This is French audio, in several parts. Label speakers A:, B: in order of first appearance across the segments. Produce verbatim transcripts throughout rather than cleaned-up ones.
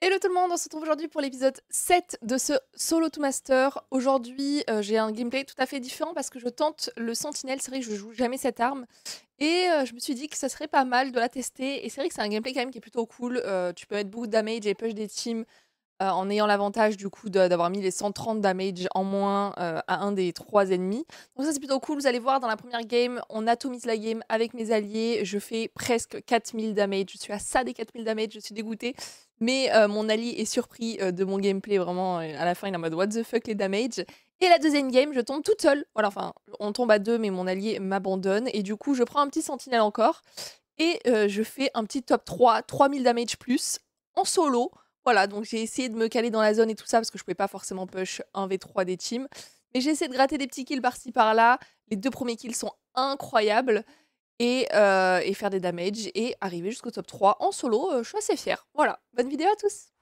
A: Hello tout le monde, on se retrouve aujourd'hui pour l'épisode sept de ce Solo to Master. Aujourd'hui, euh, j'ai un gameplay tout à fait différent parce que je tente le Sentinelle. C'est vrai que je joue jamais cette arme. Et euh, je me suis dit que ça serait pas mal de la tester. Et c'est vrai que c'est un gameplay quand même qui est plutôt cool. Euh, tu peux mettre beaucoup de damage et push des teams euh, en ayant l'avantage du coup de- d'avoir mis les cent trente damage en moins euh, à un des trois ennemis. Donc ça c'est plutôt cool. Vous allez voir dans la première game, on atomise la game avec mes alliés. Je fais presque quatre mille damage. Je suis à ça des quatre mille damage. Je suis dégoûtée. Mais euh, mon allié est surpris euh, de mon gameplay, vraiment, euh, à la fin, il est en mode what the fuck les damage. Et la deuxième game, je tombe toute seule. Voilà, enfin, on tombe à deux, mais mon allié m'abandonne. Et du coup, je prends un petit sentinelle encore. Et euh, je fais un petit top trois, trois mille damage plus, en solo. Voilà, donc j'ai essayé de me caler dans la zone et tout ça, parce que je pouvais pas forcément push un v trois des teams. Mais j'ai essayé de gratter des petits kills par-ci par-là. Les deux premiers kills sont incroyables. Et, euh, et faire des damages et arriver jusqu'au top trois en solo. Euh, je suis assez fière. Voilà, bonne vidéo à tous.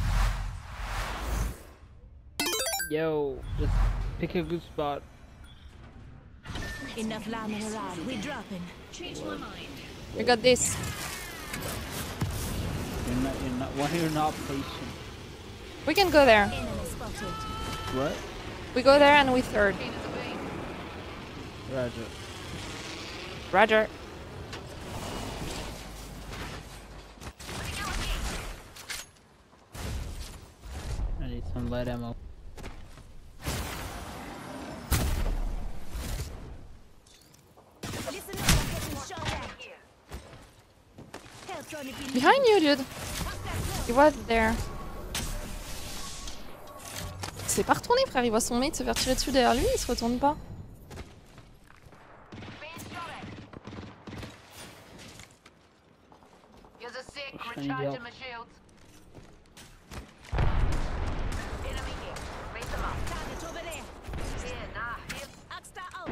B: Yo, just pick a good spot.
C: Enough lambing around. We're dropping. Change my mind.
A: We got this.
B: You're not, you're not, why you're not patient?
A: We can go there.
C: Enemy spotted.
B: What?
A: We go there and we third.
B: Roger.
A: Roger.
B: I need some light ammo.
C: Listen up, I'm getting shot at. Help on if you need
A: Behind you, dude. He was there. Il s'est pas retourné, frère. Il voit son mate se faire tirer dessus derrière lui. Il se retourne pas.
B: I need help.
C: target over there. Axe that out.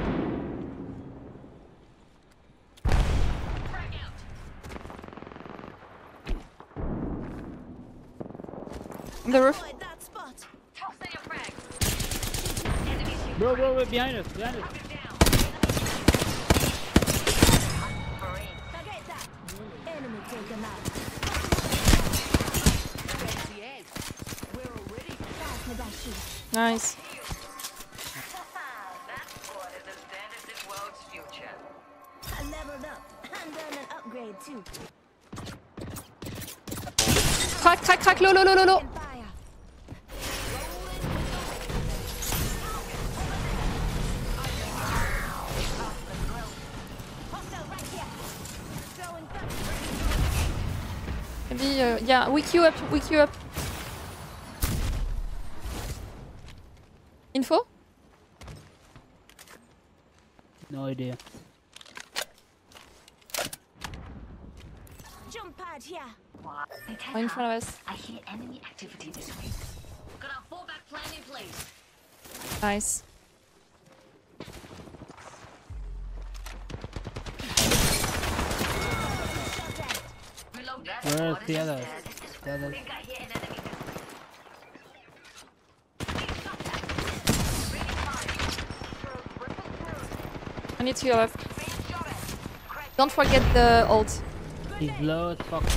A: The roof.
C: Avoid that spot.
B: Bro, bro, bro, behind us, behind us.
C: Forget that. Enemy taken out. Pass me that shit.
A: Nice.
C: I leveled up and done an upgrade too.
A: Crac, crac, crac. Lo, lo, lo, lo, lo.
C: And fire. Hostile right here. Throwing back.
A: Maybe, uh, yeah, wake you up, wake you up. Info?
B: No idea.
C: Jump pad here.
A: Oh, in front of us.
D: I hear enemy activity this way. Got our fallback plan in place.
A: Nice.
D: Reload that.
B: Where's the others? The others.
D: Think I hear an enemy.
A: I need to your left. Don't forget the ult.
B: He's low as fuck.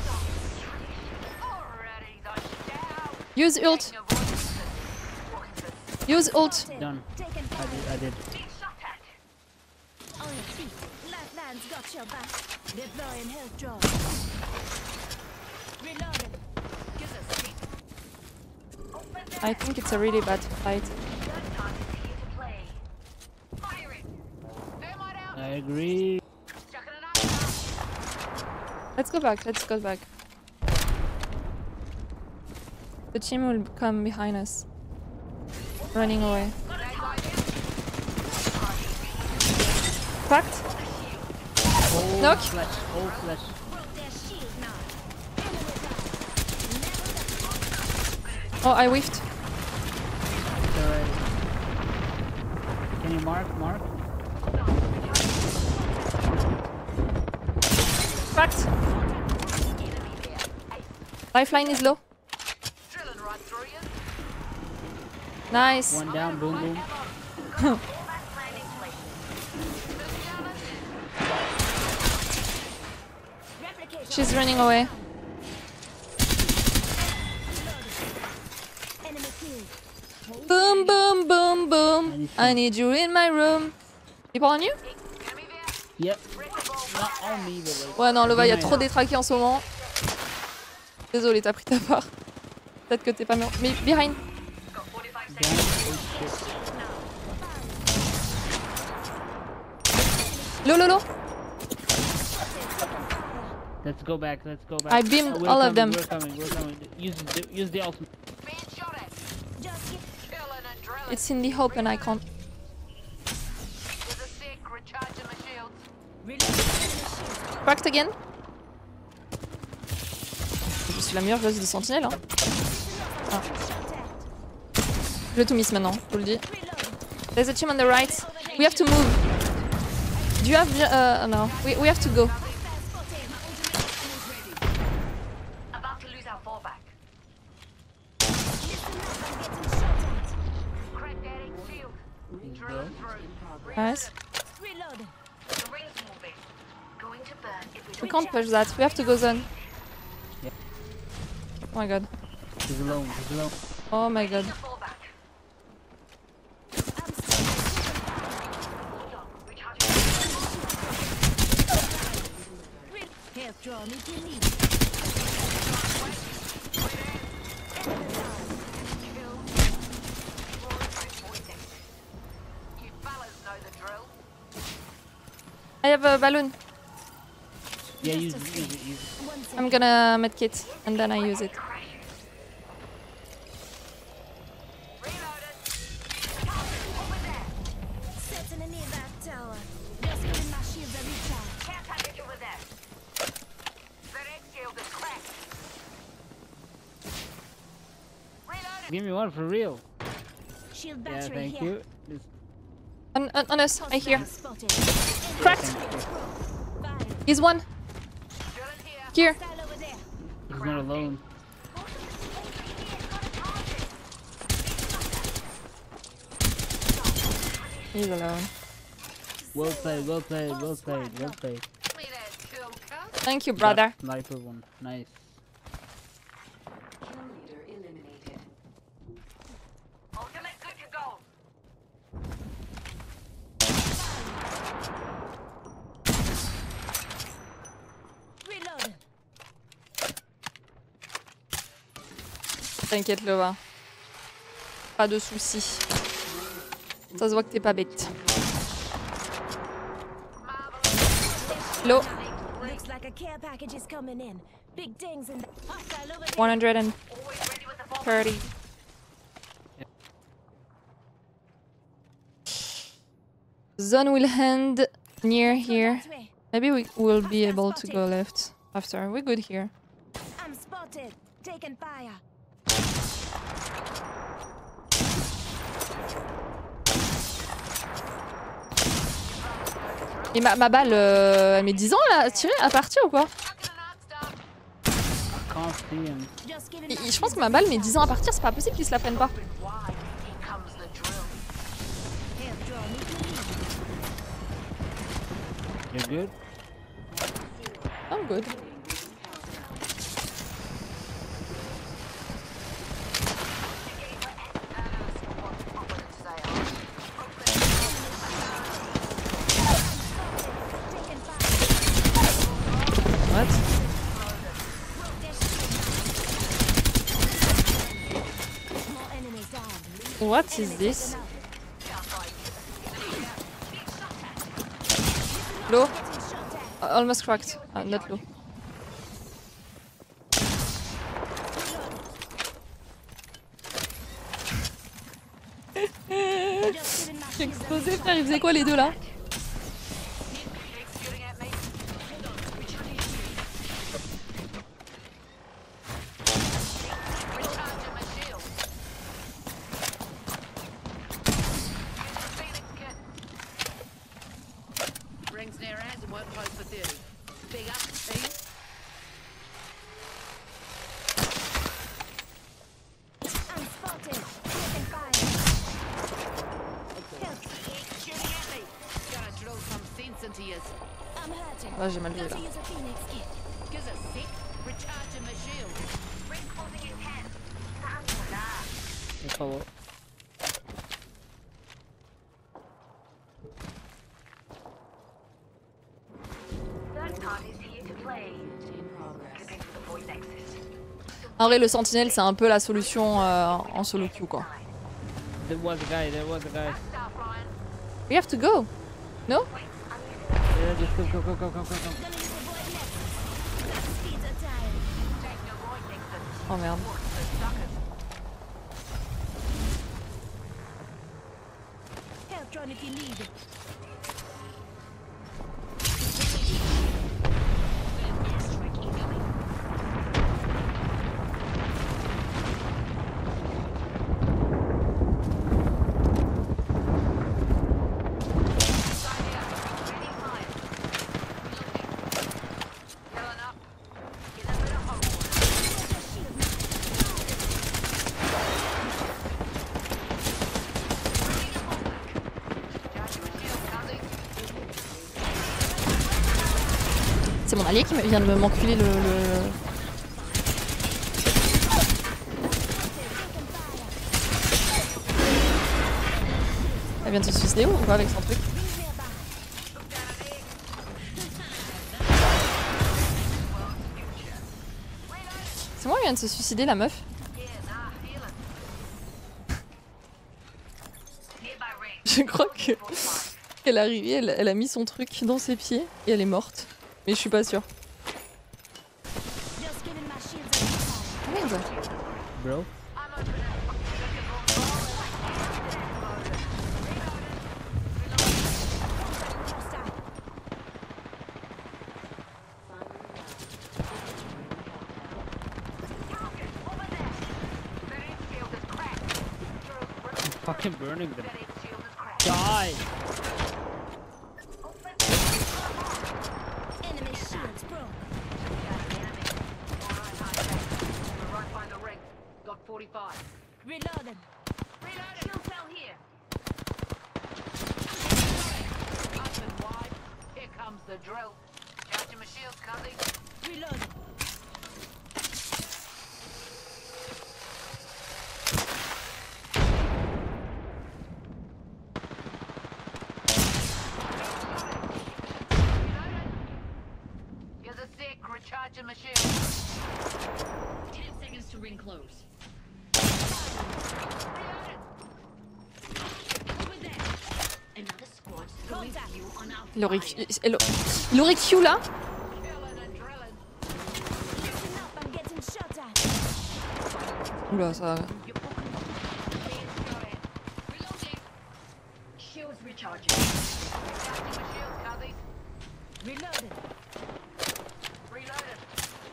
A: Use ult. Use ult.
B: Done.
C: Taken
B: I
C: fire.
B: did, I did.
C: On your feet. Lifelines got your back. Deploying health draw. Reloading.
A: I think it's a really bad fight.
B: I agree.
A: Let's go back, let's go back. The team will come behind us. Running away. Cracked.
B: Oh,
A: Knock.
B: flash, oh, flash.
C: Broke their shield now.
A: Oh, I whiffed.
B: Alright. Can you mark, mark?
A: Cracked. Lifeline is low. Nice.
B: One down, boom, boom.
A: She's running away. Boom, boom, boom, boom. I need you in my room. People on you?
B: Yep. Not on me, but like.
A: Ouais, non, Lova, il y a trop
B: behind us.
A: détraqués en ce moment. Désolé, t'as pris ta part. Peut-être que t'es pas mort. Mais behind.
B: Behind. Oh shit.
A: Lo, lo, lo.
B: Let's go back. Let's go back.
A: I beamed
B: Oh, we're
A: all of
B: coming,
A: them.
B: We're coming. We're coming. Use the use the ultimate.
D: Being shot at.
C: Just get
D: Killing and drilling.
A: It's in the hope and I can't.
D: With a sick, recharging my shields.
C: reload.
A: Cracked again. Je suis la meilleure joueuse de sentinelle. Hein. Ah. Je vais tout miss maintenant, je vous le dis. There's a team on the right. We have to move. Do you have... Uh, no, we, we have to go.
D: About to lose our fallback. Crack that eight shield. Drilling through.
A: Nice.
C: Reload.
D: The ring's moving. Going to burn if we
A: We
D: don't.
A: can't push that. We have to go zone.
B: Yeah.
A: Oh my god.
B: He's alone. He's alone.
A: Oh my god.
D: Fallback.
C: Health draw me to lead.
D: You fellas know the drill.
A: I have a balloon.
B: Yeah, use it. Use it. Use it.
C: One second.
A: I'm gonna medkit and then I use it.
C: Setting a near that tower. Just giving my shields a recharge.
D: Can't package over there. That egg shield is cracked. Reloading.
B: Give me one for real.
C: Shield
B: Yeah,
C: battery
B: thank
C: here.
B: you. This
A: On, on, on us, I hear.
C: Spotted.
A: Cracked.
C: Fire.
A: He's one.
D: Drilling here.
A: Here.
C: Style over there.
B: he's not alone.
A: He's alone.
B: Well played. Well played. Well played. Well played.
D: Me that cool cut.
A: Thank you, brother.
B: That sniper one. Nice.
D: Ultimate good to go.
C: Reload.
A: T'inquiète, Lova. Pas de soucis. Ça se voit que t'es pas bête. Low.
C: Looks like a care package is coming in. Big dings in the hostile over there.
A: one hundred thirty.
D: Always ready with the ball.
A: Zone will end near here.
C: That way.
A: Maybe we will be able to go left after. We're good here.
C: I'm spotted. Taking fire.
A: Et ma, ma balle, euh, elle met dix ans là, à tirer, à partir ou quoi?
B: Can't see him.
C: Just giving
A: Et-
C: my
A: et Je pense
C: shields
A: que ma balle met dix ans à partir, c'est pas possible qu'ils se la prennent pas.
D: Wide. Here comes the drill.
C: health draw me to lead.
B: You're good.
A: I'm good.
C: Taking fire.
A: What?
C: More enemies down.
A: What is this? Low?
C: Getting shot at.
A: Uh, almost cracked. Uh, not low.
C: Just giving my
A: J'ai
C: shields a
A: explosé, frère, ils faisaient quoi les deux là?
D: Shooting at me. Recharging my shield. Phoenix kit. Rings near as and won't close for thirty. Big up, team.
C: I'm spotted. Taking fire. Health.
D: Shooting at me. Gonna drill some sense into you.
C: I'm hurting.
A: Là j'ai mal joué
C: Got
A: là.
C: to use a Phoenix kit.
D: Gives a sec. Recharging my shield. Ring closing in ten.
B: They follow.
A: En vrai, le sentinelle, c'est un peu la solution euh, en solo queue, quoi.
B: There was a guy, there was a guy.
A: We have to go. No?
B: Yeah, just go, go, go, go, go, go, go.
C: Gonna use the void next. That speeds are tired.
A: Oh merde.
C: Help Tron if you need it.
A: C'est mon allié qui me- vient de me m'enculer le, le... Elle vient de se suicider ou quoi avec son truc? C'est moi qui vient de se suicider la meuf? Je crois que qu'elle est arrivée, elle, elle a mis son truc dans ses pieds et elle est morte. Mais je suis pas sûre.
C: Just giving my shields a
A: Ah merde.
B: Bro. I'm fucking burning them. Die!
C: enemy shields broke.
D: Got forty-five.
C: Reloading.
D: Reloaded. Shield cell here. Up and wide. Here comes the drill. Charging my shields, Cuzzy.
C: Reloading.
D: Here's a sick. Recharging my shields.
E: Ten seconds to ring close.
D: Reloaded.
E: With that, another squad's throwing
C: Contact.
E: you on our
A: Il aurait,
E: fire.
A: il, il aurait Q là?
D: Killing and drilling.
C: Listen up, I'm getting shot at.
A: Oula, ça.
D: You're fucking got it.
E: Reloading. Shields recharging.
D: Charging my shields, Cuzzy.
C: Reloading.
D: Reloaded.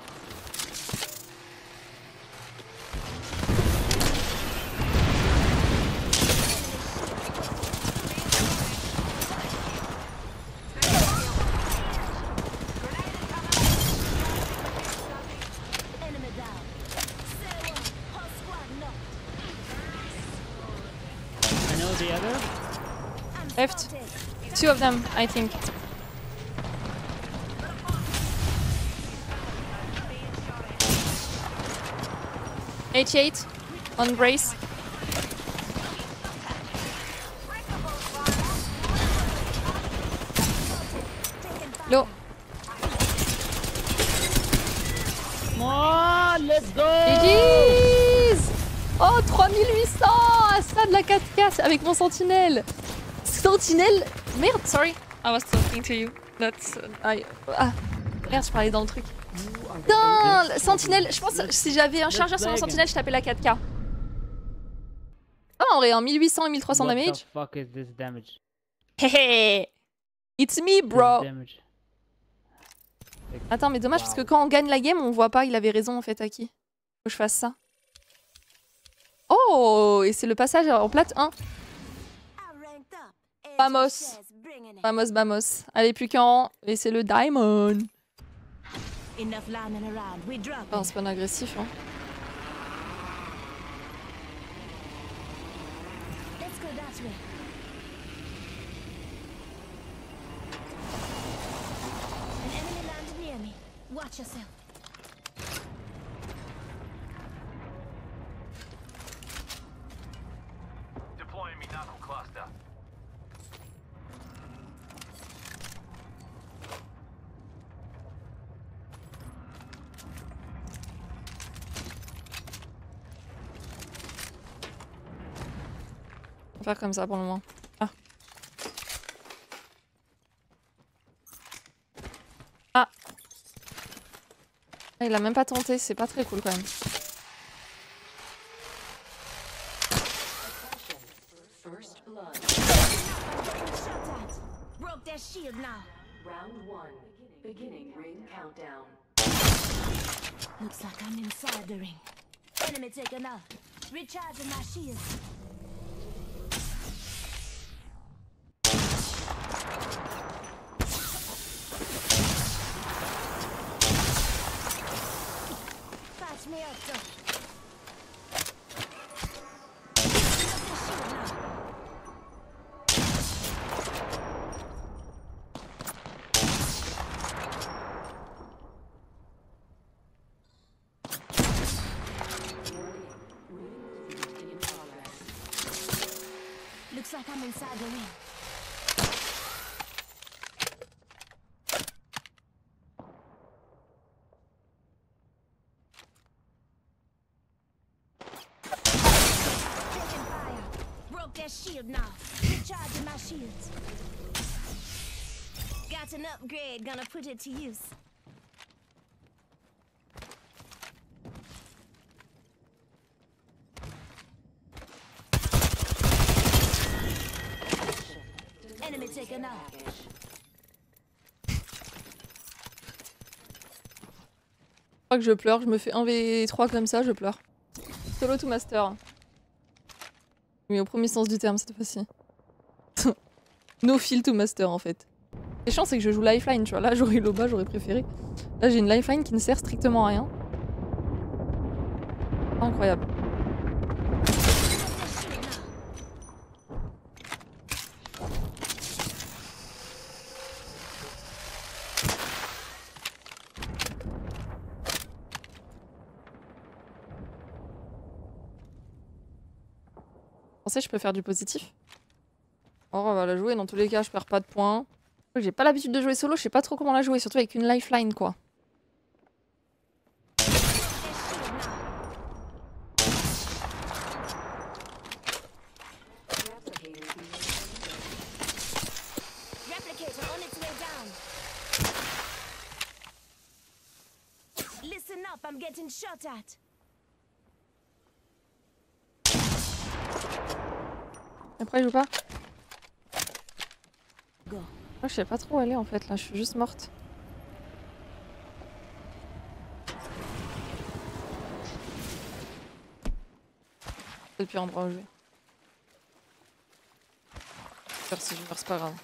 C: Enemy down. Say one. Whole squad knocked.
B: I know the other.
C: I'm
A: Left.
C: spotted.
A: Two of them, I think. eighty-eight on brace.
C: Taking fire.
A: Low.
B: Come on, let's go!
A: G G's. Oh, trois mille huit cents. Ah, ça de la quatre K avec mon sentinelle. Sentinelle. Merde, sorry. I was talking to you. That's. I... Ah. Merde, je parlais dans le truc. Putain, le sentinelle. Je pense que si j'avais un chargeur sur mon sentinelle, je tapais la quatre K. Ah, en vrai, en mille huit cents et mille trois cents
B: What
A: damage.
B: the fuck is this damage?
A: Hehe. It's me,
B: This
A: bro.
B: damage.
A: Attends, mais dommage parce que
B: Wow.
A: quand on gagne la game, on voit pas. Il avait raison en fait, Aki. Faut que je fasse ça. Oh, et c'est le passage en plate un.
C: I ranked up. Agent
A: Vamos.
C: Chess bringing it.
A: Vamos, vamos. Allez, plus qu'en. Et c'est le diamond.
C: Enough lining around. We drop.
A: Oh, c'est pas agressif, hein.
C: Let's go that way. An enemy landed near me. Watch yourself.
F: Deploying me knuckle cluster.
A: vais faire comme ça pour le moment. Ah. Ah. Ah, il a même pas tenté, c'est pas très cool quand même.
G: First blood.
C: Shot at. Broke their shield now.
G: Round one. Beginning ring countdown.
C: Looks like I'm inside the ring. Enemy taken out. Recharging my shield. Patch me up, though. Broke their shield now.
G: In progress.
C: Looks like I'm inside the ring. Taking fire. Broke their shield now. Recharging my shields. Got an upgrade, gonna put it to use. Enemy taken out.
A: Je crois que je pleure, je me fais un v trois comme ça, je pleure. Solo to master. Mais au premier sens du terme cette fois-ci. No feel to master en fait. Les chiant c'est que je joue lifeline, tu vois. Là j'aurais eu l'Oba, j'aurais préféré. Là j'ai une lifeline qui ne sert strictement à rien. Incroyable. Vous pensez que je peux faire du positif? Oh, on va la jouer, dans tous les cas, je perds pas de points. J'ai pas l'habitude de jouer solo, je sais pas trop comment la jouer, surtout avec une lifeline quoi.
C: Replicator on its way down. Listen up, I'm getting shot at.
A: Après, je joue pas.
C: Go.
A: Oh, je sais pas trop où elle est en fait, là, je suis juste morte. C'est le pire endroit où jouer. J'espère si je meurs, c'est pas grave.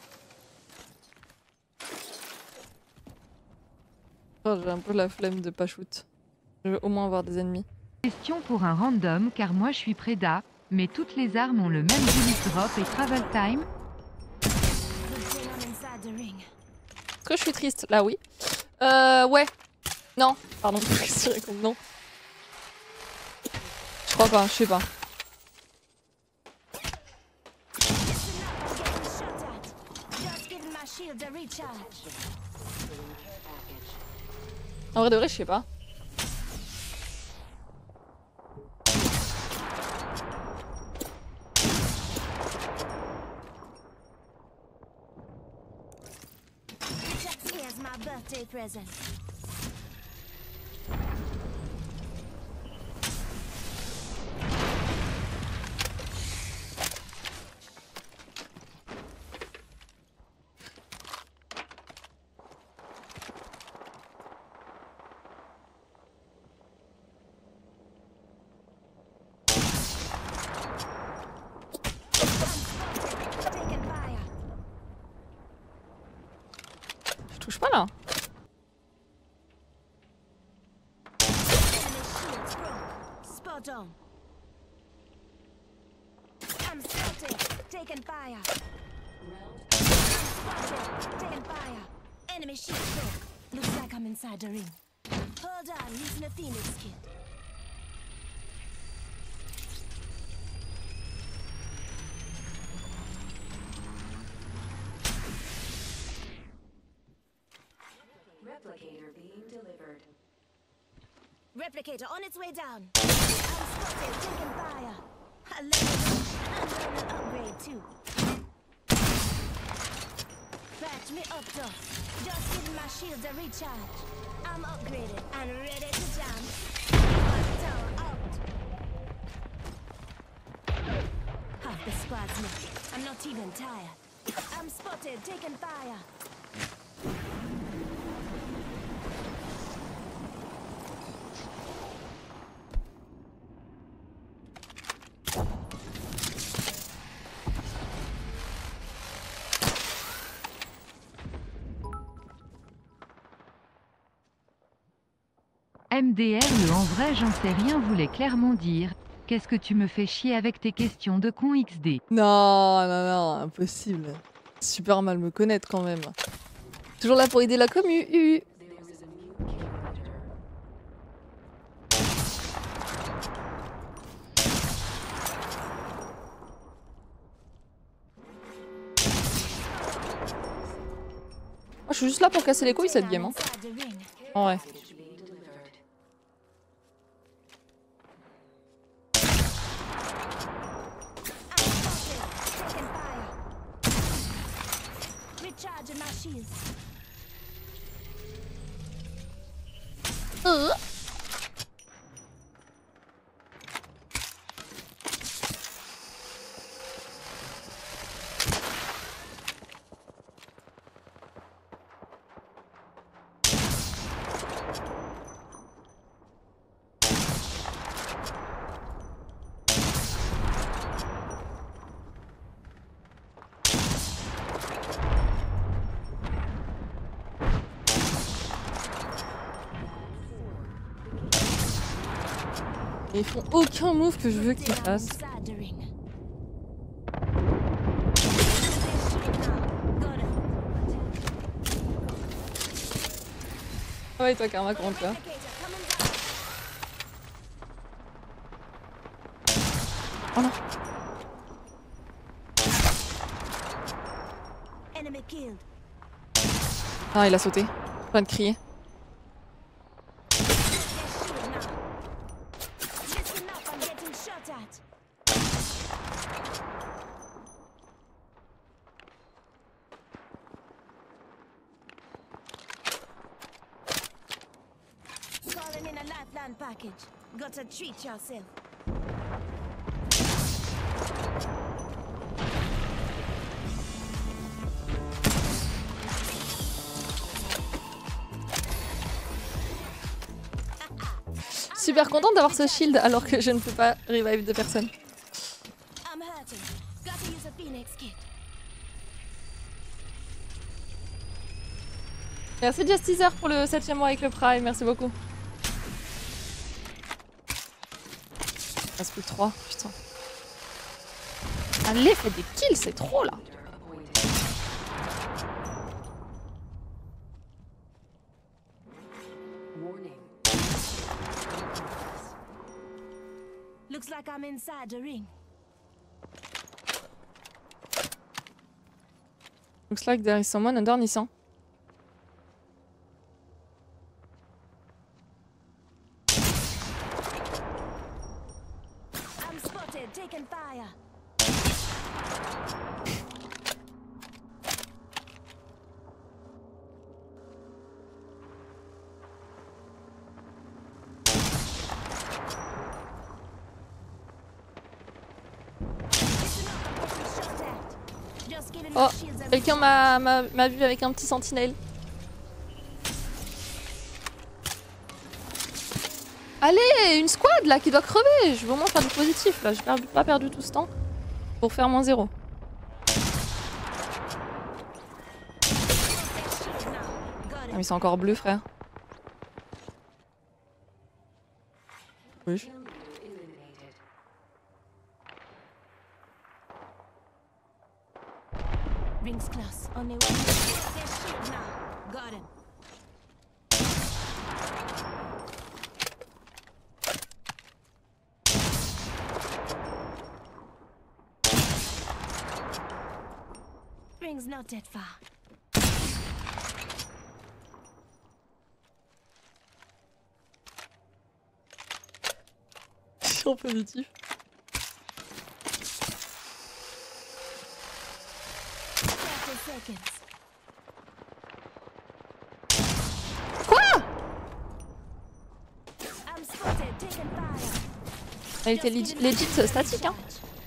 A: Oh, j'ai un peu la flemme de pas shoot. Je veux au moins avoir des ennemis.
H: Question pour un random car moi je suis Preda, mais toutes les armes ont le même bullet drop et travel time.
A: Est-ce que je suis triste? Là, oui. Euh, ouais. Non. Pardon, qu'est-ce que je réponds? Non. Je crois pas, je sais pas. En vrai de vrai, je sais pas.
C: Here's my birthday present. Taking fire.
A: Je touche pas là.
C: Enemy shields broke. Spot on. I'm spotted. Taking fire. Spotted. Taking fire. Enemy shield broke. Looks like I'm inside the ring. Hold on, using a Phoenix kit.
G: Replicator being delivered.
C: Replicator on its way down. I'm spotted. Taking fire. I love it. I'm gonna upgrade too. Patch me up though. Just give my shields a recharge. I'm upgraded and ready to jam. One tower out. Half the squad's left. I'm not even tired. I'm spotted, taking fire.
H: M D R le en vrai j'en sais rien voulait clairement dire. Qu'est-ce que tu me fais chier avec tes questions de con X D.
A: Non, non, non, impossible. Super mal me connaître quand même. Toujours là pour aider la commu.
G: There is a new kill editor.
A: Moi, je suis juste là pour casser les couilles cette game. Hein.
C: Inside the ring.
A: En vrai.
G: Message being delivered.
C: I'm spotted, taking fire. Recharging my shields.
A: Euh. Et ils font aucun move que je veux qu'ils
C: Down
A: fassent.
C: inside the ring. This shit now. Got it.
A: Ah ouais, toi, Karma, comment tu vas?
C: Replicator coming down.
A: Oh non.
C: Enemy killed.
A: Ah, il a sauté. Pas de crier.
C: This shield now. Listen up, I'm getting shot at. Calling in a lifeline package. Gotta treat yourself.
A: Super contente d'avoir ce shield alors que je ne peux pas revive de personne.
C: I'm hurting. Gotta use a Phoenix kit.
A: Merci Justicer pour le septième mois avec le Prime, merci beaucoup. Il reste plus que trois, putain. Allez, faites des kills, c'est trop là.
G: Appointed. Warning.
C: Looks like I'm inside the ring.
A: Looks like there is someone underneath. Hein.
C: I'm spotted, taking fire. Listen up, I'm getting shot at. Just giving my
A: Oh,
C: shields a
A: quelqu'un m'a m'a- m'a vu avec un petit sentinelle. Allez, une squad là qui doit crever. Je veux au moins faire du positif là. J'ai perdu- pas perdu tout ce temps pour faire moins zéro.
C: shield now. Got
A: Ah
C: it.
A: mais c'est encore bleu frère. Oui.
G: Kill leader eliminated.
C: Rings close. Only one. Their shield now. Got him. Rings not that far.
A: Je suis en positif.
C: seconds.
A: Quoi?
C: I'm spotted, taking fire.
A: Elle était legit, legit statique, hein.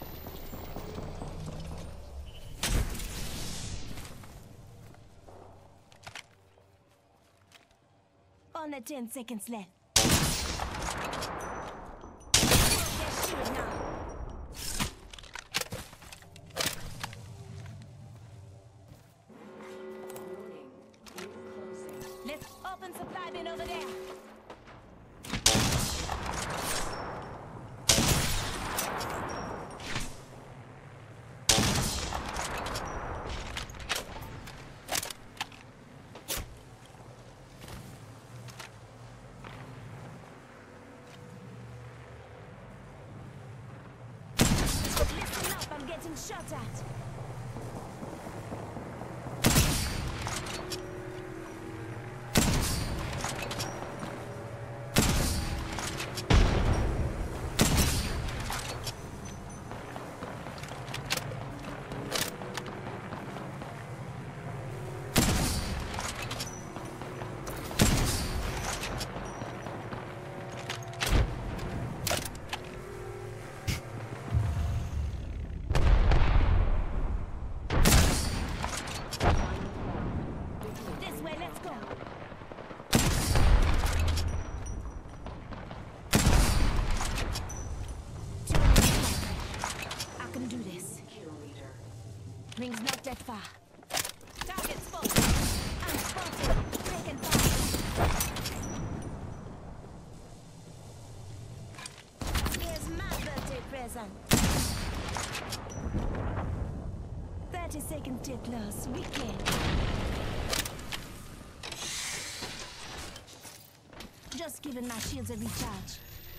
C: Only ten seconds left. Let's shoot now. Let's open supply bin over there. Listen up, I'm getting shot at. This way, let's go. Two minutes left. I can do this. Ring's not that far. Target spotted. I'm spotted. Taking fire. Here's my birthday present. Thirty seconds till close. We can. Just giving my shields a recharge.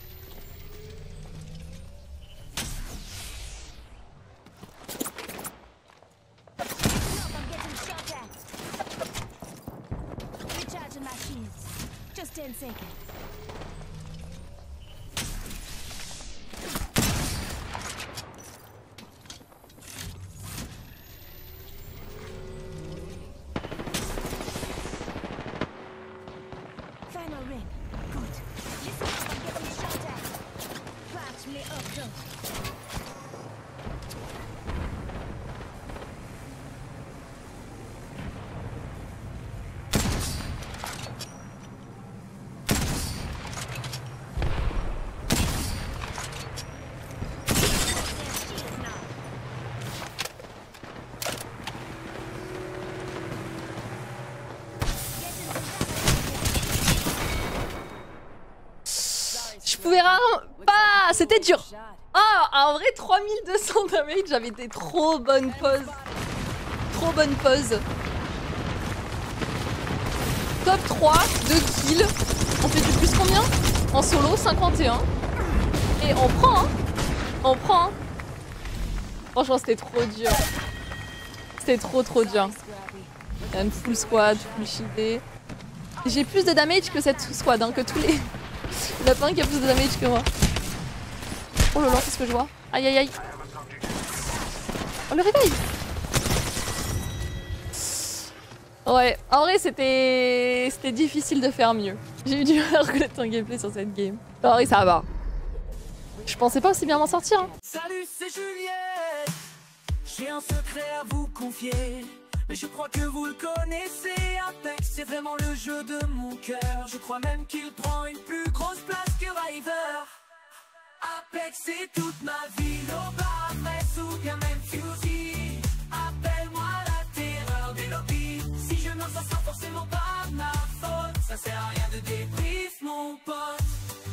C: Listen up, I'm getting shot at. Recharging my shields. Just ten seconds. Final ring. Good. Listen up, I'm getting shot at. Patch me up close. There's shields now. Getting some damage.
A: Je pouvais rarement pas. C'était dur. Ah, en vrai, trois mille deux cents damage, j'avais des trop bonnes pauses. Trop bonnes pauses. Top trois, deux kills. On fait du plus combien? En solo, cinquante et un. Et on prend, hein. On prend, hein. Franchement, c'était trop dur. C'était trop trop dur. Il y a une full squad, full shieldé. J'ai plus de damage que cette squad, hein, que tous les... Il y en a pas un qui a plus de damage que moi. Oh là là, qu'est-ce que je vois? Aïe aïe aïe. Oh, le réveil. Ouais, en vrai c'était c'était difficile de faire mieux. J'ai eu du mal à reconnaître un gameplay sur cette game. En vrai ça va. Je pensais pas aussi bien m'en sortir. Hein.
I: Salut, c'est Juliette. J'ai un secret à vous confier. Mais je crois que vous le connaissez. Apex, c'est vraiment le jeu de mon cœur. Je crois même qu'il prend une plus grosse place que River. Apex, c'est toute ma vie. Au bar, adresse ou bien même Fusey. Appelle-moi la terreur des lobbies. Si je meurs, ça sera forcément pas ma faute. Ça sert à rien de débrief, mon pote.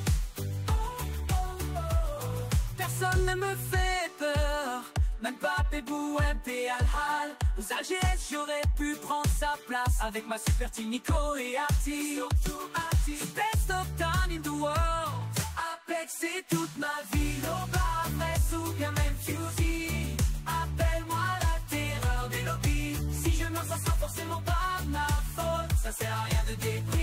I: Personne ne me fait peur. Même pas Pébou, M P, Al-Hal. Aux Algériens, j'aurais pu prendre sa place. Avec ma super team Nico et Ati. Surtout Ati. Best of time in the world. Apex, c'est toute ma vie. Au bar, adresse ou bien même Fusey. Appelle-moi la terreur des lobbies. Si je meurs, ça sera forcément pas ma faute. Ça sert à rien de débris.